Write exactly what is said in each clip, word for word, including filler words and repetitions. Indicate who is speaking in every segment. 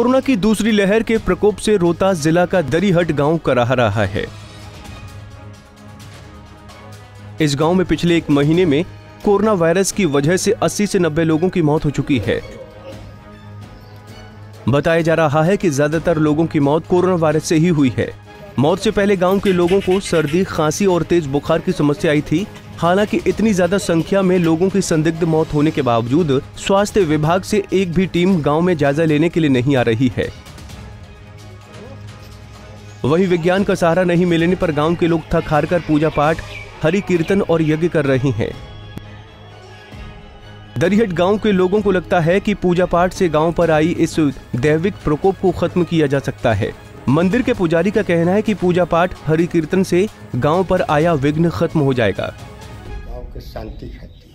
Speaker 1: Corona की दूसरी लहर के प्रकोप से रोहतास जिला का दरिहट गांव कराह रहा है। इस गांव में पिछले एक महीने में कोरोना वायरस की वजह से अस्सी से नब्बे लोगों की मौत हो चुकी है। बताया जा रहा है कि ज्यादातर लोगों की मौत कोरोना वायरस से ही हुई है। मौत से पहले गांव के लोगों को सर्दी, खांसी और तेज बुखार की समस्या आई थी। हालांकि इतनी ज्यादा संख्या में लोगों की संदिग्ध मौत होने के बावजूद स्वास्थ्य विभाग से एक भी टीम गांव में जायजा लेने के लिए नहीं आ रही है। वहीं विज्ञान का सहारा नहीं मिलने पर गांव के लोग थक हार कर पूजा पाठ, हरि कीर्तन और यज्ञ कर रहे हैं। दरिहट गांव के लोगों को लगता है कि पूजा पाठ से गांव पर आई इस दैविक प्रकोप को खत्म किया जा सकता है। मंदिर के पुजारी का कहना है कि पूजा पाठ, हरि कीर्तन से गांव पर आया विघ्न खत्म हो जाएगा।
Speaker 2: गांव के शांति खाती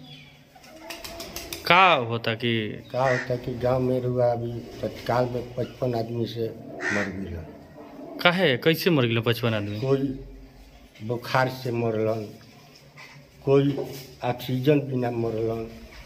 Speaker 3: का होता कि
Speaker 2: का होता कि गांव में रुआ अभी तत्काल में पचपन आदमी से मर गया।
Speaker 3: काहे कैसे मर गया पचपन आदमी?
Speaker 2: कोई बुखार से मरलन, कोई ऑक्सीजन बिना मरलन,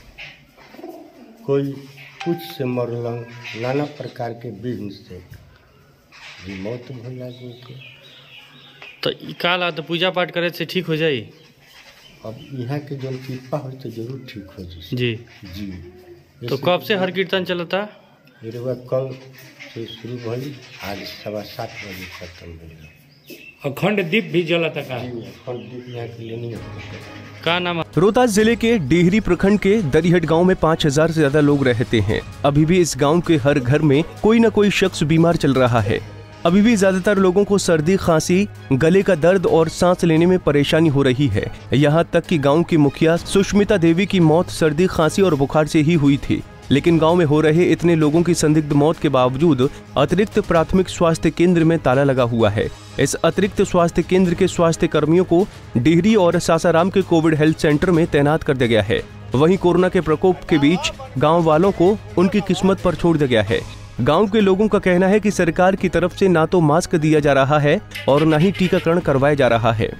Speaker 2: कोई कुछ से मरलन, नाना प्रकार के विघ्न से भी मौत भइला के।
Speaker 3: तो ई काल तो पूजा पाठ करे से ठीक हो जाई।
Speaker 2: अब यहाँ के जो कृपा हो तो जरूर ठीक हो जाए
Speaker 3: जी
Speaker 2: जी।
Speaker 3: तो कब से हर कीर्तन चलता?
Speaker 2: ये कल से शुरू भई, आज सवा सात बजे खत्म भइल।
Speaker 4: अखंड दीप भी जलता का?
Speaker 2: अखंड दीप यहाँ के लिए नहीं होता।
Speaker 3: का नाम?
Speaker 1: रोहतास जिले के डेहरी प्रखंड के दरिहट गांव में पाँच हजार से ज्यादा लोग रहते हैं। अभी भी इस गांव के हर घर में कोई न कोई शख्स बीमार चल रहा है। अभी भी ज्यादातर लोगों को सर्दी, खांसी, गले का दर्द और सांस लेने में परेशानी हो रही है। यहाँ तक कि गांव की मुखिया सुष्मिता देवी की मौत सर्दी, खांसी और बुखार से ही हुई थी। लेकिन गांव में हो रहे इतने लोगों की संदिग्ध मौत के बावजूद अतिरिक्त प्राथमिक स्वास्थ्य केंद्र में ताला लगा हुआ है। इस अतिरिक्त स्वास्थ्य केंद्र के स्वास्थ्य कर्मियों को डेहरी और सासाराम के कोविड हेल्थ सेंटर में तैनात कर दिया गया है। वहीं कोरोना के प्रकोप के बीच गांव वालों को उनकी किस्मत पर छोड़ दिया गया है। गांव के लोगों का कहना है कि सरकार की तरफ से ना तो मास्क दिया जा रहा है और न ही टीकाकरण करवाया जा रहा है।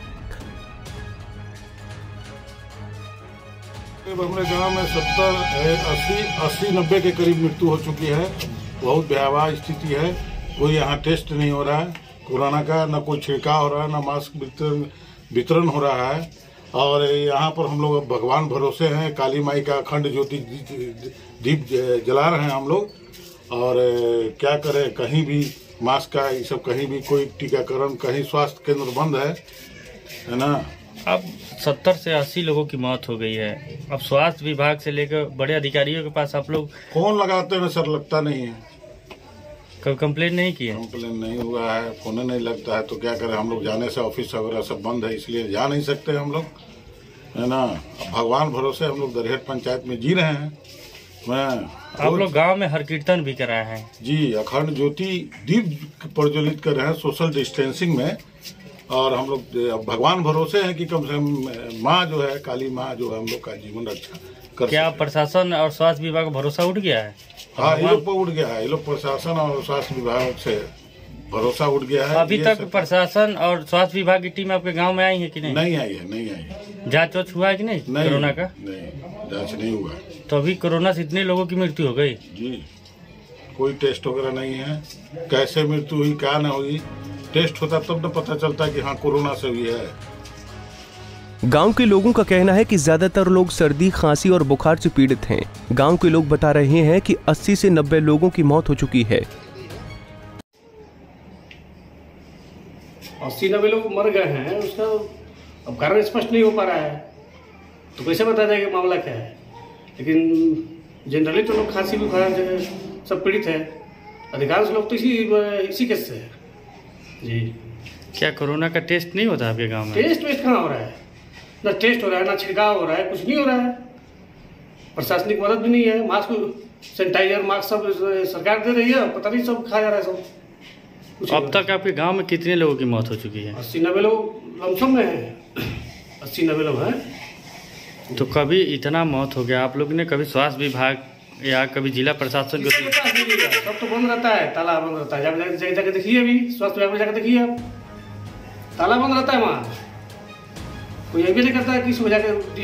Speaker 5: हमारे गांव में सत्तर अस्सी अस्सी नब्बे के करीब मृत्यु हो चुकी है। बहुत भयावह स्थिति है। कोई यहाँ टेस्ट नहीं हो रहा है कोरोना का, न कोई छिड़काव हो रहा है, न मास्क वितरण वितरण हो रहा है। और यहाँ पर हम लोग भगवान भरोसे हैं। काली माई का अखंड ज्योति दीप जला रहे हैं हम लोग। और क्या करें, कहीं भी मास्क का ये सब, कहीं भी कोई टीकाकरण, कहीं स्वास्थ्य केंद्र बंद है है ना।
Speaker 3: अब सत्तर से अस्सी लोगों की मौत हो गई है। अब स्वास्थ्य विभाग से लेकर बड़े अधिकारियों के पास आप लोग
Speaker 5: फोन लगाते हैं सर, लगता नहीं है।
Speaker 3: कभी कंप्लेन नहीं किया?
Speaker 5: कंप्लेन नहीं हुआ है, फोन नहीं लगता है। तो क्या करें हम लोग, जाने से ऑफिस वगैरह सब बंद है, इसलिए जा नहीं सकते हम लोग, है ना। भगवान भरोसे हम लोग दरिहट पंचायत में जी रहे हैं। मैं
Speaker 3: आप लोग गांव में हर कीर्तन भी कराए हैं?
Speaker 5: जी, अखंड ज्योति दीप प्रज्वलित कर रहे हैं सोशल डिस्टेंसिंग में। और हम लोग भगवान भरोसे हैं कि कम से कम माँ जो है, काली माँ जो है, हम लोग का जीवन रक्षा कर।
Speaker 3: क्या प्रशासन और स्वास्थ्य विभाग का भरोसा उठ गया है?
Speaker 5: हाँ, ये लोग पर उठ गया है। ये लोग प्रशासन और स्वास्थ्य विभाग से भरोसा उठ गया है।
Speaker 3: अभी तक प्रशासन और स्वास्थ्य विभाग की टीम आपके गांव में आई है कि नहीं?
Speaker 5: नहीं आई है, नहीं आई है।
Speaker 3: जांच वाच हुआ है कि नहीं,
Speaker 5: नहीं
Speaker 3: कोरोना का?
Speaker 5: नहीं, जांच नहीं हुआ।
Speaker 3: तो अभी कोरोना से इतने लोगों की मृत्यु हो गई
Speaker 5: जी। कोई टेस्ट वगैरह नहीं है। कैसे मृत्यु हुई, क्या न हुई, टेस्ट होता तब तो पता चलता है कि हाँ कोरोना से हुई है।
Speaker 1: गांव के लोगों का कहना है कि ज्यादातर लोग सर्दी, खांसी और बुखार से पीड़ित हैं। गांव के लोग बता रहे हैं कि अस्सी से नब्बे लोगों की मौत हो चुकी है।
Speaker 4: अस्सी नब्बे लोग मर गए हैं, उसका अब कारण स्पष्ट नहीं हो पा रहा है, तो कैसे बता जाएगा मामला क्या है। लेकिन जनरली तो लोग खांसी बुखार सब पीड़ित है। अधिकांश लोग तो इसी इसी केस से है जी।
Speaker 3: क्या कोरोना का टेस्ट नहीं होता आपके गांव में?
Speaker 4: टेस्ट वेस्ट कहाँ हो रहा है? ना टेस्ट हो रहा है, ना छिड़काव हो रहा है, कुछ नहीं हो रहा है। प्रशासनिक मदद भी नहीं है। मास्क, सैनिटाइजर, मास्क सब सरकार दे रही है, पता नहीं सब खा जा रहा है सब।
Speaker 3: अब तक आपके गांव में कितने लोगों की मौत हो चुकी है?
Speaker 4: अस्सी नब्बे लोग लमसम में हैं। अस्सी नब्बे लोग हैं।
Speaker 3: तो कभी इतना मौत हो गया, आप लोग ने कभी स्वास्थ्य विभाग या कभी जिला प्रशासन को?
Speaker 4: सब तो बंद रहता है, ताला बंद रहता है। जाके जाके देखिए, अभी स्वास्थ्य विभाग में जाकर देखिए आप, ताला बंद रहता है वहाँ। कोई ये भी नहीं करता है किसी वजह के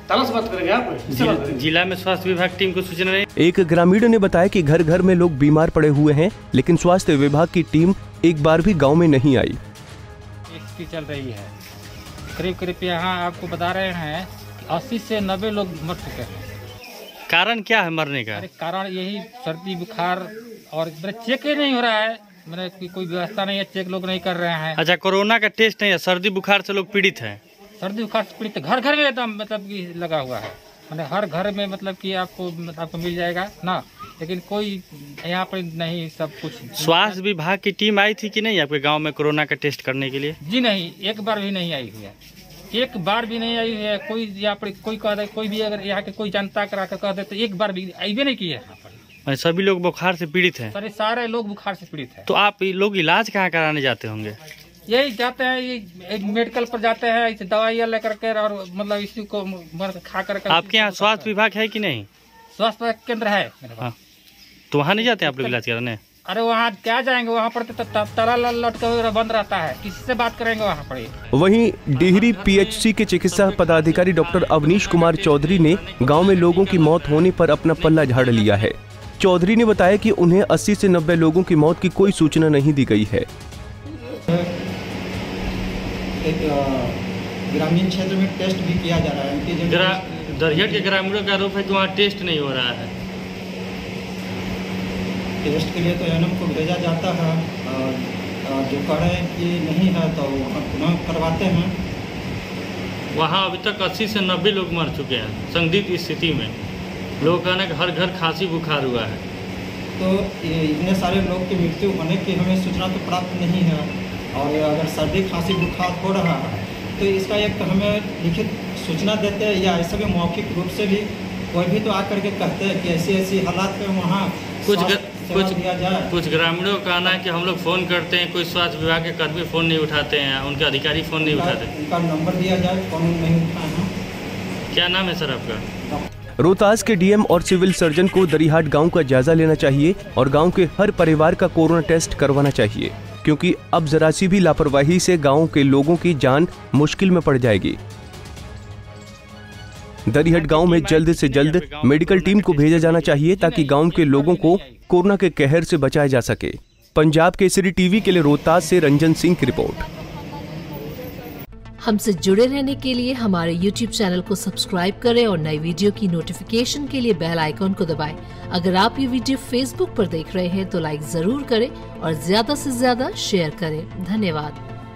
Speaker 4: ताला से बात करेंगे आप इससे बात करेंगे।
Speaker 3: जिला में स्वास्थ्य विभाग टीम को सूचना नहीं।
Speaker 1: एक ग्रामीण ने बताया कि घर घर में लोग बीमार पड़े हुए हैं, लेकिन स्वास्थ्य विभाग की टीम एक बार भी गांव में नहीं आई।
Speaker 6: स्थिति चल रही है, करीब करीब यहाँ आपको बता रहे हैं अस्सी से नब्बे लोग मर चुके हैं।
Speaker 3: कारण क्या है मरने का?
Speaker 6: अरे कारण यही सर्दी बुखार और चेक ही नहीं हो रहा है, मैंने कोई व्यवस्था नहीं है, चेक लोग नहीं कर रहे हैं।
Speaker 3: अच्छा, कोरोना का टेस्ट नहीं है, सर्दी बुखार से लोग पीड़ित हैं।
Speaker 6: सर्दी बुखार से पीड़ित घर घर में एकदम मतलब कि लगा हुआ है, मतलब हर घर में मतलब कि आपको आपको मिल जाएगा ना, लेकिन कोई यहाँ पर नहीं, सब कुछ।
Speaker 3: स्वास्थ्य विभाग की टीम आई थी कि नहीं आपके गांव में कोरोना का टेस्ट करने के लिए?
Speaker 6: जी नहीं, एक बार भी नहीं आई हुई है, एक बार भी नहीं आई हुई है। कोई यहाँ पर कोई कह दे, कोई भी अगर यहाँ के कोई जनता करा कर कह दे तो एक बार भी आई भी नहीं की है यहाँ पर।
Speaker 3: सभी लोग बुखार से पीड़ित हैं?
Speaker 6: सारे सारे लोग बुखार से पीड़ित हैं।
Speaker 3: तो आप लोग इलाज कहाँ कराने जाते होंगे?
Speaker 6: यही जाते हैं, ये मेडिकल पर जाते हैं, इसे दवाइयाँ लेकर के और मतलब इसी को खा कर।
Speaker 3: आपके यहाँ स्वास्थ्य विभाग है कि नहीं?
Speaker 6: स्वास्थ्य केंद्र है मेरे पास।
Speaker 3: हाँ, तो वहाँ नहीं जाते आप लोग इलाज कराने?
Speaker 6: अरे वहाँ क्या जाएंगे, वहाँ पर तो ताला लटका हुआ बंद रहता है, किसी से बात करेंगे वहाँ पर।
Speaker 1: वहीं डिहरी पीएचसी के चिकित्सा पदाधिकारी डॉक्टर अवनीश कुमार चौधरी ने गांव में लोगों की मौत होने पर अपना पल्ला झाड़ लिया है। चौधरी ने बताया कि उन्हें अस्सी से नब्बे लोगों की मौत की कोई सूचना नहीं दी गई है।
Speaker 7: एक ग्रामीण क्षेत्र में टेस्ट भी किया जा रहा है।
Speaker 3: ग्रा, दरिहट के ग्रामीणों का आरोप है कि वहाँ टेस्ट नहीं हो रहा है।
Speaker 7: टेस्ट के लिए तो एएनएम को भेजा जाता है, और जो कह रहे हैं कि नहीं है तो वहाँ पुनः करवाते हैं।
Speaker 3: वहाँ अभी तक अस्सी से नब्बे लोग मर चुके हैं संदिग्ध स्थिति में। लोग कहना कि हर घर खांसी बुखार हुआ है।
Speaker 7: तो इतने सारे लोग की मृत्यु होने की हमें सूचना तो प्राप्त नहीं है, और अगर सर्दी खांसी बुखार हो रहा है तो इसका एक तो हमें लिखित सूचना देते हैं, या ऐसे भी मौखिक रूप से भी कोई भी तो आकर के कहते हैं कि ऐसी ऐसी हालात में वहाँ
Speaker 3: कुछ कुछ दिया जाए। कुछ ग्रामीणों का कहना है कि हम लोग फ़ोन करते हैं, कोई स्वास्थ्य विभाग के कर्मी फ़ोन नहीं उठाते हैं, उनके अधिकारी फ़ोन नहीं उठाते।
Speaker 7: उनका नंबर दिया जाए, फ़ोन नहीं उठाए हैं।
Speaker 3: क्या नाम है सर आपका?
Speaker 1: रोहतास के डीएम और सिविल सर्जन को दरिहाट गांव का जायजा लेना चाहिए और गांव के हर परिवार का कोरोना टेस्ट करवाना चाहिए, क्योंकि अब जरा सी भी लापरवाही से गांव के लोगों की जान मुश्किल में पड़ जाएगी। दरिहट गांव में जल्द से जल्द मेडिकल टीम को भेजा जाना चाहिए ताकि गांव के लोगों को कोरोना के कहर से बचाया जा सके। पंजाब केसरी टीवी के लिए रोहतास से रंजन सिंह की रिपोर्ट।
Speaker 8: हमसे जुड़े रहने के लिए हमारे यूट्यूब चैनल को सब्सक्राइब करें और नई वीडियो की नोटिफिकेशन के लिए बेल आइकॉन को दबाएं। अगर आप ये वीडियो फेसबुक पर देख रहे हैं तो लाइक जरूर करें और ज्यादा से ज्यादा शेयर करें। धन्यवाद।